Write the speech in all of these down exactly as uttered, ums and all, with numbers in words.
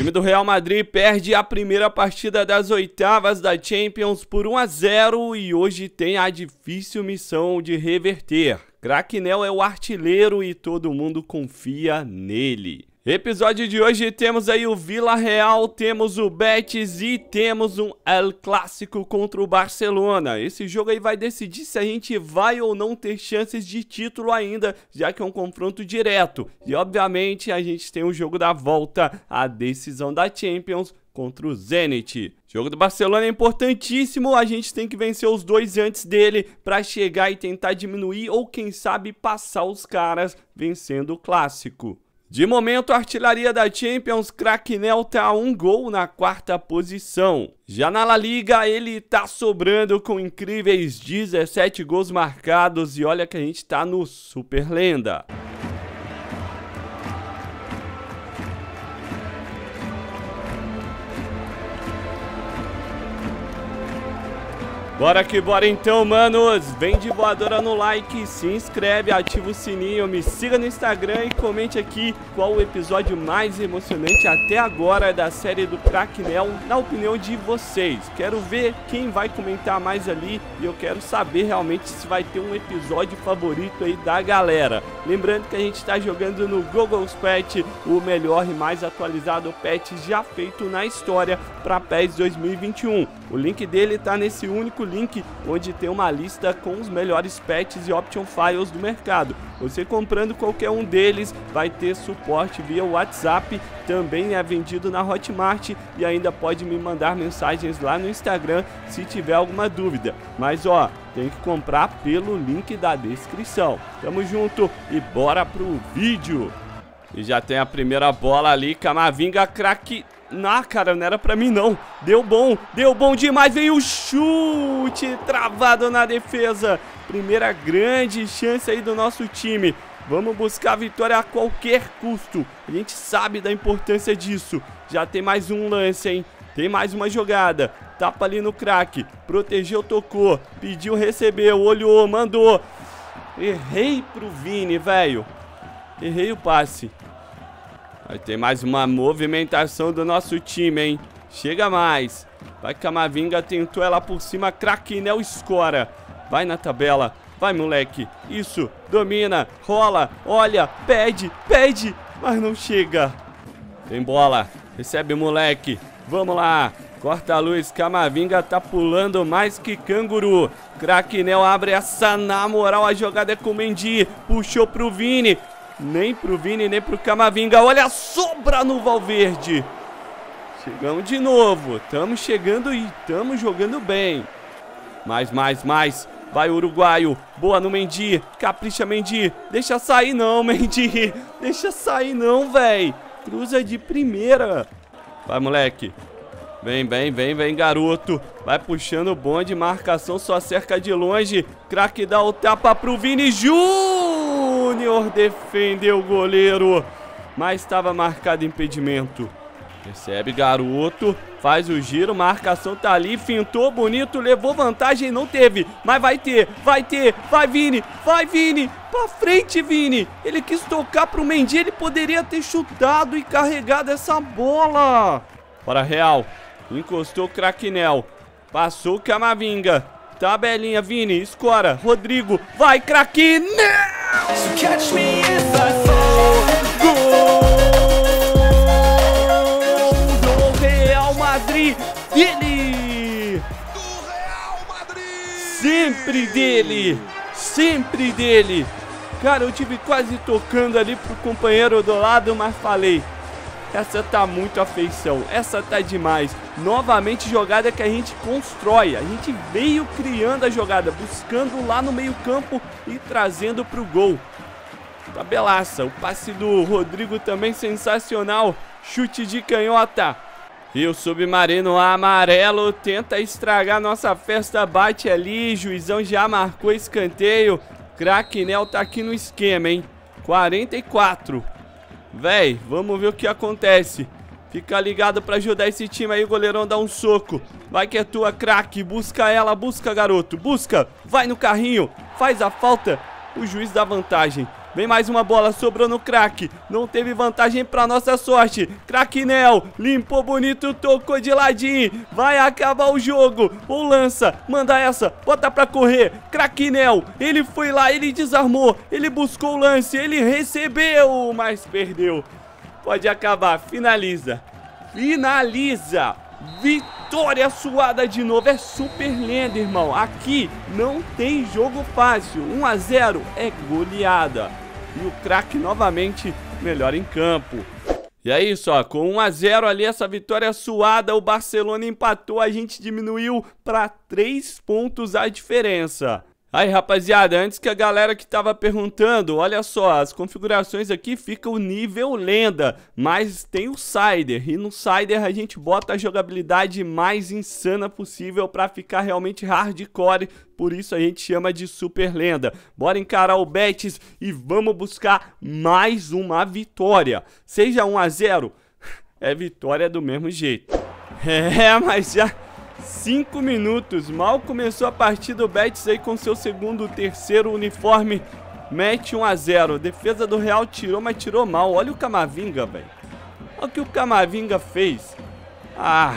time do Real Madrid perde a primeira partida das oitavas da Champions por um a zero e hoje tem a difícil missão de reverter. Craquinel é o artilheiro e todo mundo confia nele. Episódio de hoje temos aí o Villarreal, temos o Betis e temos um El Clásico contra o Barcelona. Esse jogo aí vai decidir se a gente vai ou não ter chances de título ainda, já que é um confronto direto. E obviamente a gente tem o jogo da volta, a decisão da Champions contra o Zenit. O jogo do Barcelona é importantíssimo, a gente tem que vencer os dois antes dele para chegar e tentar diminuir ou quem sabe passar os caras vencendo o Clássico. De momento, a artilharia da Champions, Craquinel tá a um gol na quarta posição. Já na La Liga, ele tá sobrando com incríveis dezessete gols marcados e olha que a gente tá no Super Lenda. Bora que bora então, manos! Vem de voadora no like, se inscreve, ativa o sininho, me siga no Instagram e comente aqui qual o episódio mais emocionante até agora da série do Craquinel, na opinião de vocês. Quero ver quem vai comentar mais ali e eu quero saber realmente se vai ter um episódio favorito aí da galera. Lembrando que a gente está jogando no Google's Patch, o melhor e mais atualizado patch já feito na história para PES dois mil e vinte e um. O link dele tá nesse único link onde tem uma lista com os melhores patches e option files do mercado. Você comprando qualquer um deles vai ter suporte via WhatsApp, também é vendido na Hotmart e ainda pode me mandar mensagens lá no Instagram se tiver alguma dúvida. Mas ó, tem que comprar pelo link da descrição. Tamo junto e bora pro vídeo. E já tem a primeira bola ali, Camavinga, craque. Não, cara, não era pra mim não. Deu bom, deu bom demais. Veio o chute travado na defesa. Primeira grande chance aí do nosso time. Vamos buscar a vitória a qualquer custo. A gente sabe da importância disso. Já tem mais um lance, hein? Tem mais uma jogada. Tapa ali no craque. Protegeu, tocou. Pediu, recebeu. Olhou, mandou. Errei pro Vini, velho. Errei o passe. Vai ter mais uma movimentação do nosso time, hein? Chega mais. Vai, Camavinga, tentou ela por cima. Craquinel escora. Vai na tabela. Vai, moleque. Isso. Domina. Rola. Olha. Pede. Pede. Mas não chega. Tem bola. Recebe, moleque. Vamos lá. Corta a luz. Camavinga tá pulando mais que canguru. Craquinel abre essa na moral. A jogada é com o Mendy. Puxou pro Vini. Nem pro Vini, nem pro Camavinga. Olha a sobra no Valverde. Chegamos de novo. Estamos chegando e estamos jogando bem. Mais, mais, mais. Vai, uruguaio. Boa no Mendy. Capricha, Mendy. Deixa sair não, Mendy. Deixa sair não, véi. Cruza de primeira. Vai, moleque. Vem, vem, vem, vem, garoto. Vai puxando o bonde. Marcação só cerca de longe. Craque dá o tapa pro Vini Júnior. Defendeu o goleiro. Mas estava marcado impedimento. Recebe, garoto. Faz o giro. Marcação tá ali. Fintou bonito. Levou vantagem. Não teve. Mas vai ter. Vai ter. Vai, Vini. Vai, Vini. Pra frente, Vini. Ele quis tocar pro Mendy. Ele poderia ter chutado e carregado essa bola. Bora, Real. Encostou o Craquinel. Passou o Camavinga. Tabelinha, Vini. Escora. Rodrigo. Vai, Craquinel! Gol do Real Madrid. Dele! Do Real Madrid! Sempre dele! Sempre dele! Cara, eu tive quase tocando ali pro companheiro do lado, mas falei... Essa tá muito afeição, essa tá demais. Novamente jogada que a gente constrói. A gente veio criando a jogada, buscando lá no meio campo e trazendo pro gol. Tabelaça, o passe do Rodrigo também sensacional. Chute de canhota. E o submarino amarelo tenta estragar nossa festa, bate ali. Juizão já marcou escanteio. Craquinel tá aqui no esquema, hein? quarenta e quatro. Véi, vamos ver o que acontece. Fica ligado pra ajudar esse time aí, o goleirão dá um soco. Vai que é tua, craque. Busca ela, busca, garoto. Busca. Vai no carrinho. Faz a falta. O juiz dá vantagem. Vem mais uma bola, sobrou no craque. Não teve vantagem pra nossa sorte. Craquinel, limpou bonito, tocou de ladinho. Vai acabar o jogo. Ou lança, manda essa, bota pra correr. Craquinel, ele foi lá, ele desarmou. Ele buscou o lance, ele recebeu, mas perdeu. Pode acabar, finaliza. Finaliza. Vitória suada de novo. É super lenda, irmão. Aqui não tem jogo fácil. um a zero é goleada. E o craque novamente melhor em campo. E é isso, ó. Com um a zero ali, essa vitória suada, o Barcelona empatou. A gente diminuiu para três pontos a diferença. Aí, rapaziada, antes que a galera que tava perguntando, olha só, as configurações aqui ficam nível lenda, mas tem o Sider, e no Sider a gente bota a jogabilidade mais insana possível pra ficar realmente hardcore, por isso a gente chama de super lenda. Bora encarar o Betis e vamos buscar mais uma vitória. Seja um a zero, é vitória do mesmo jeito. É, mas já... cinco minutos, mal começou a partida, o Betis aí com seu segundo, terceiro uniforme, mete um a zero. Defesa do Real tirou, mas tirou mal. Olha o Camavinga, velho. Olha o que o Camavinga fez. Ah,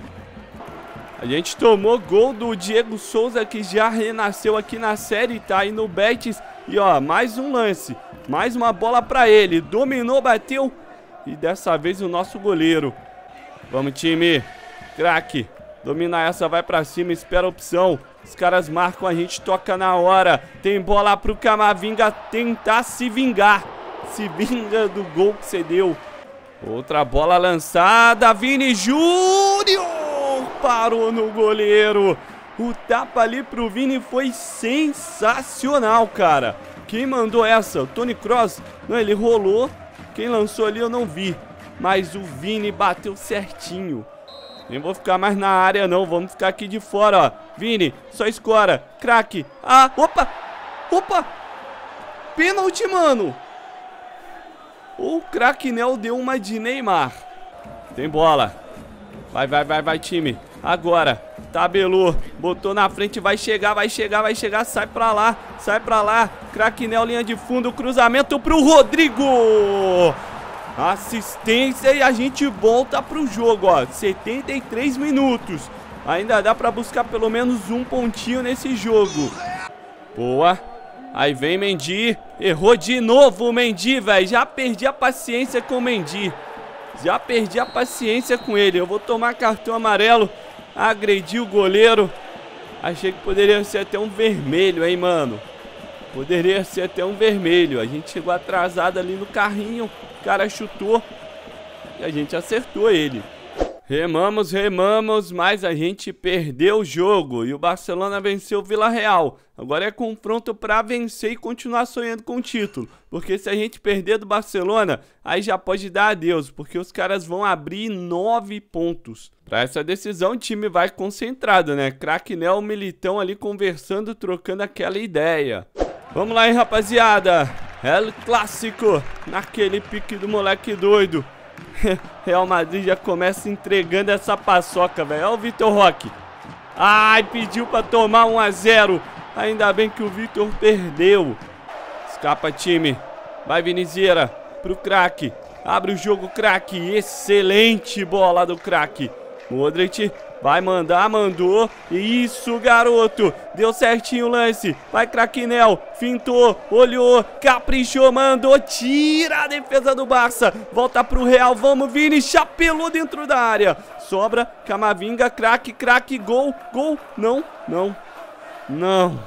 a gente tomou gol do Diego Souza, que já renasceu aqui na série, tá aí no Betis. E ó, mais um lance, mais uma bola pra ele, dominou, bateu. E dessa vez o nosso goleiro. Vamos, time, craque. Domina essa, vai pra cima, espera a opção. Os caras marcam, a gente toca na hora. Tem bola pro Camavinga tentar se vingar. Se vinga do gol que você deu. Outra bola lançada. Vini Júnior parou no goleiro. O tapa ali pro Vini foi sensacional, cara. Quem mandou essa? O Toni Kroos? Não, ele rolou. Quem lançou ali eu não vi. Mas o Vini bateu certinho. Nem vou ficar mais na área não, vamos ficar aqui de fora, ó. Vini, só escora, craque. Ah, opa, opa. Pênalti, mano. O Craquinel deu uma de Neymar. Tem bola. Vai, vai, vai, vai, time. Agora, tabelou, botou na frente, vai chegar, vai chegar, vai chegar. Sai pra lá, sai pra lá. Craquinel, linha de fundo, cruzamento pro Rodrigo. Assistência e a gente volta pro jogo, ó. setenta e três minutos. Ainda dá pra buscar pelo menos um pontinho nesse jogo. Boa. Aí vem Mendy. Errou de novo o Mendy, velho. Já perdi a paciência com o Mendy. Já perdi a paciência com ele. Eu vou tomar cartão amarelo. Agredi o goleiro. Achei que poderia ser até um vermelho, hein, mano. Poderia ser até um vermelho. A gente chegou atrasado ali no carrinho. O cara chutou e a gente acertou ele. Remamos, remamos, mas a gente perdeu o jogo. E o Barcelona venceu o Vila Real. Agora é confronto para vencer e continuar sonhando com o título. Porque se a gente perder do Barcelona, aí já pode dar adeus. Porque os caras vão abrir nove pontos. Para essa decisão o time vai concentrado, né? Craquinel, Militão ali conversando, trocando aquela ideia. Vamos lá, hein, rapaziada. El Clássico, naquele pique do moleque doido. Real Madrid já começa entregando essa paçoca, velho. Olha o Vitor Roque. Ai, pediu pra tomar um a zero. Ainda bem que o Vitor perdeu. Escapa, time. Vai, Viniziera, pro craque. Abre o jogo, craque. Excelente bola do craque. Modric vai mandar, mandou. Isso, garoto. Deu certinho o lance. Vai, Craquinel. Fintou, olhou, caprichou, mandou. Tira a defesa do Barça. Volta pro Real. Vamos, Vini. Chapelou dentro da área. Sobra, Camavinga, craque, craque. Gol, gol. Não, não, não.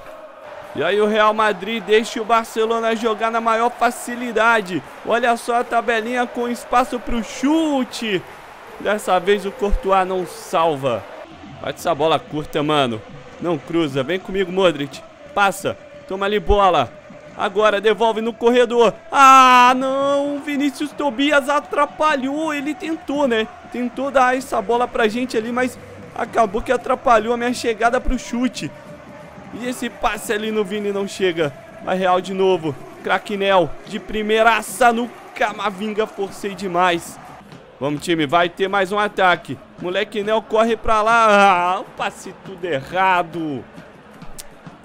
E aí o Real Madrid deixa o Barcelona jogar na maior facilidade. Olha só a tabelinha com espaço pro chute. Dessa vez o Courtois não salva. Bate essa bola curta, mano. Não cruza. Vem comigo, Modric. Passa. Toma ali bola. Agora devolve no corredor. Ah, não. Vinícius Tobias atrapalhou. Ele tentou, né? Tentou dar essa bola pra gente ali, mas acabou que atrapalhou a minha chegada pro chute. E esse passe ali no Vini não chega. Vai, Real de novo. Craquinel de primeiraça no Camavinga. Forcei demais. Vamos, time, vai ter mais um ataque. Moleque Nel corre pra lá. Ah, passe tudo errado.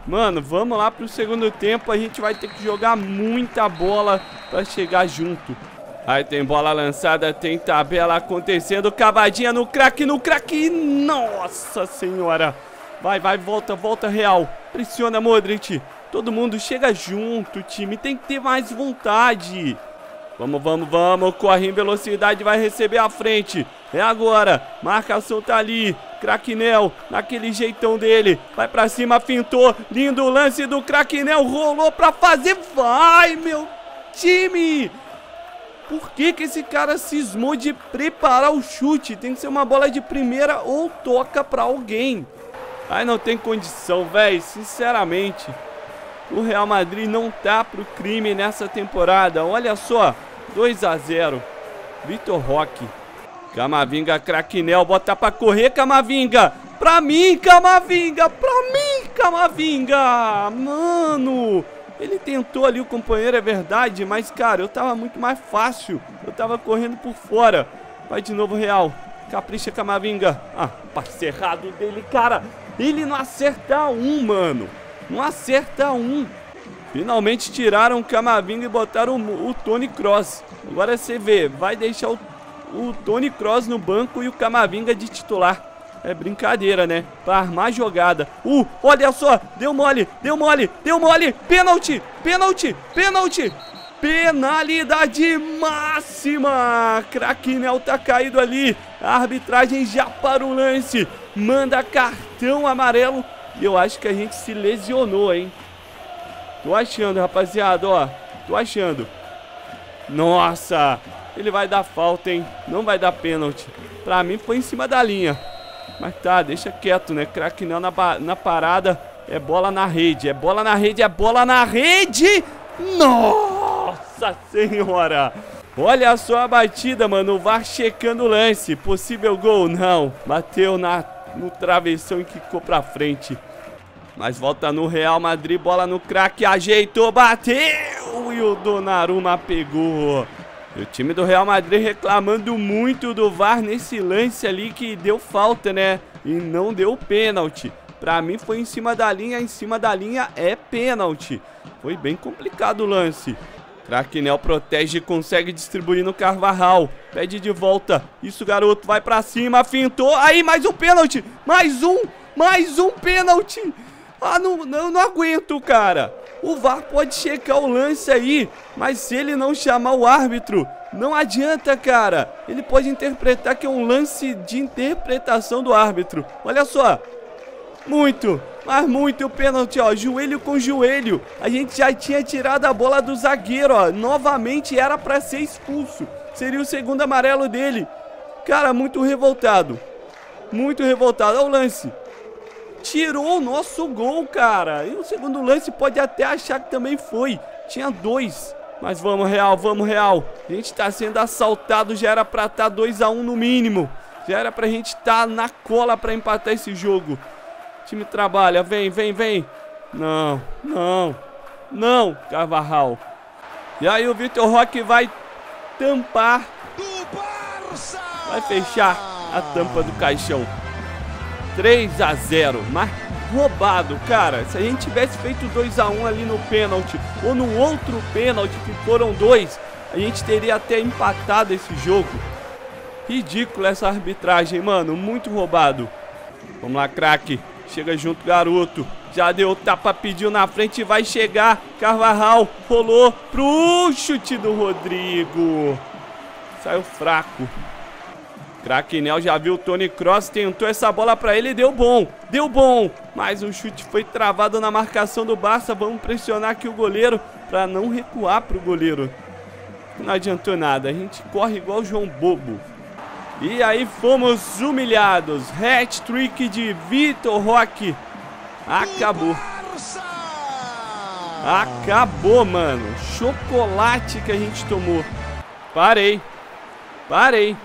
Mano, vamos lá pro segundo tempo. A gente vai ter que jogar muita bola pra chegar junto. Aí tem bola lançada, tem tabela acontecendo. Cavadinha no craque, no craque. Nossa senhora. Vai, vai, volta, volta real. Pressiona, Modric. Todo mundo chega junto, time. Tem que ter mais vontade. Vamos, vamos, vamos. Corre em velocidade, vai receber a frente. É agora. Marcação tá ali. Craquinel, naquele jeitão dele. Vai pra cima, fintou. Lindo lance do Craquinel. Rolou pra fazer. Vai, meu time. Por que que esse cara cismou de preparar o chute? Tem que ser uma bola de primeira ou toca pra alguém. Ai, não tem condição, velho. Sinceramente, o Real Madrid não tá pro crime nessa temporada. Olha só, dois a zero. Vitor Roque. Camavinga, Craquinel, bota pra correr, Camavinga. Pra mim, Camavinga. Pra mim, Camavinga. Mano, ele tentou ali o companheiro, é verdade. Mas, cara, eu tava muito mais fácil. Eu tava correndo por fora. Vai de novo, Real. Capricha, Camavinga. Ah, passe errado dele, cara. Ele não acerta um, mano. Não acerta um. Finalmente tiraram o Camavinga e botaram o, o Toni Kroos. Agora você vê, vai deixar o, o Toni Kroos no banco e o Camavinga de titular. É brincadeira, né? Pra armar jogada. Uh, olha só, deu mole, deu mole, deu mole. Pênalti, pênalti, pênalti. Penalidade máxima. Craquinel tá caído ali. A arbitragem já para o lance. Manda cartão amarelo. E eu acho que a gente se lesionou, hein? Tô achando, rapaziada, ó. Tô achando. Nossa, ele vai dar falta, hein? Não vai dar pênalti. Pra mim foi em cima da linha. Mas tá, deixa quieto, né? Craquinel na, na parada. É bola na rede, é bola na rede, é bola na rede. Nossa senhora. Olha só a batida, mano. O V A R checando o lance. Possível gol? Não. Bateu na, no travessão e quicou pra frente. Mas volta no Real Madrid. Bola no craque. Ajeitou, bateu. E o Donnarumma pegou. E o time do Real Madrid reclamando muito do V A R nesse lance ali que deu falta, né? E não deu pênalti. Pra mim foi em cima da linha. Em cima da linha é pênalti. Foi bem complicado o lance. Craquinel protege e consegue distribuir no Carvajal. Pede de volta. Isso, garoto. Vai pra cima. Fintou. Aí, mais um pênalti. Mais um. Mais um pênalti. Ah, não, não, não aguento, cara. O V A R pode checar o lance aí, mas se ele não chamar o árbitro, não adianta, cara. Ele pode interpretar que é um lance de interpretação do árbitro. Olha só. Muito, mas muito pênalti, ó. Joelho com joelho. A gente já tinha tirado a bola do zagueiro, ó. Novamente era pra ser expulso. Seria o segundo amarelo dele. Cara, muito revoltado. Muito revoltado. Olha o lance. Tirou o nosso gol, cara. E o segundo lance pode até achar que também foi. Tinha dois. Mas vamos, Real, vamos, Real. A gente tá sendo assaltado. Já era pra estar dois a um no mínimo. Já era pra gente estar na cola pra empatar esse jogo. O time trabalha, vem, vem, vem. Não, não, não, Carvajal. E aí o Vitor Roque vai tampar. Vai fechar a tampa do caixão. três a zero, mas roubado, cara. Se a gente tivesse feito dois a um ali no pênalti, ou no outro pênalti, que foram dois, a gente teria até empatado esse jogo. Ridículo essa arbitragem, mano, muito roubado. Vamos lá, craque. Chega junto, garoto. Já deu tapa, pediu na frente e vai chegar. Carvajal rolou pro chute do Rodrigo. Saiu fraco. Craquinel já viu o Toni Kroos, tentou essa bola pra ele e deu bom. Deu bom. Mas o chute foi travado na marcação do Barça. Vamos pressionar aqui o goleiro pra não recuar pro goleiro. Não adiantou nada. A gente corre igual o João Bobo. E aí fomos humilhados. Hat-trick de Vitor Roque. Acabou. Acabou, mano. Chocolate que a gente tomou. Parei. Parei.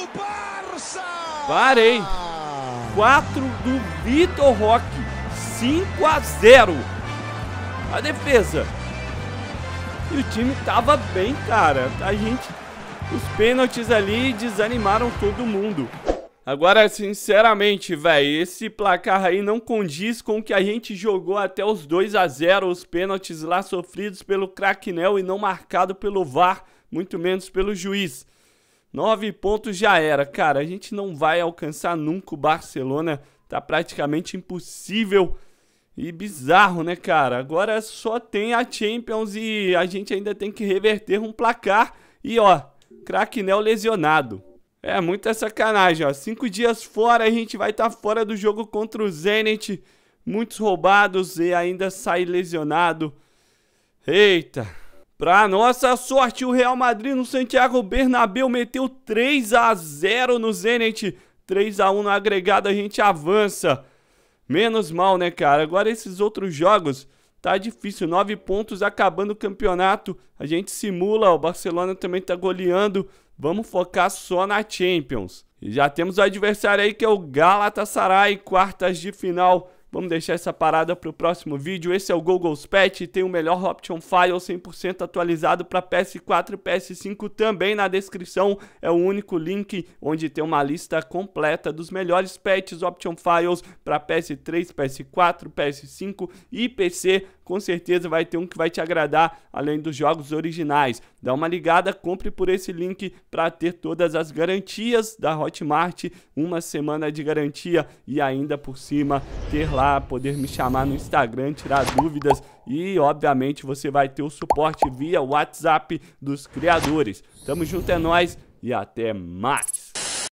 Parei. quatro do Vitor Roque. cinco a zero. A defesa. E o time tava bem, cara. A gente... Os pênaltis ali desanimaram todo mundo. Agora, sinceramente, velho, esse placar aí não condiz com o que a gente jogou até os dois a zero, os pênaltis lá sofridos pelo Cracknell e não marcado pelo V A R, muito menos pelo juiz. Nove pontos já era, cara, a gente não vai alcançar nunca o Barcelona, tá praticamente impossível e bizarro, né, cara? Agora só tem a Champions e a gente ainda tem que reverter um placar e, ó, Cracknell lesionado. É, muita sacanagem, ó. Cinco dias fora, a gente vai estar tá fora do jogo contra o Zenit. Muitos roubados e ainda sai lesionado. Eita. Pra nossa sorte, o Real Madrid no Santiago Bernabéu meteu três a zero no Zenit. três a um no agregado, a gente avança. Menos mal, né, cara? Agora esses outros jogos tá difícil. Nove pontos acabando o campeonato. A gente simula, o Barcelona também tá goleando. Vamos focar só na Champions. E já temos o adversário aí que é o Galatasaray, quartas de final. Vamos deixar essa parada para o próximo vídeo. Esse é o Google's Patch, tem o melhor Option File cem por cento atualizado para P S quatro e P S cinco também na descrição. É o único link onde tem uma lista completa dos melhores patches Option Files para P S três, P S quatro, P S cinco e P C. Com certeza vai ter um que vai te agradar, além dos jogos originais. Dá uma ligada, compre por esse link para ter todas as garantias da Hotmart, uma semana de garantia e ainda por cima ter lá, poder me chamar no Instagram, tirar dúvidas e obviamente você vai ter o suporte via WhatsApp dos criadores. Tamo junto, é nóis e até mais!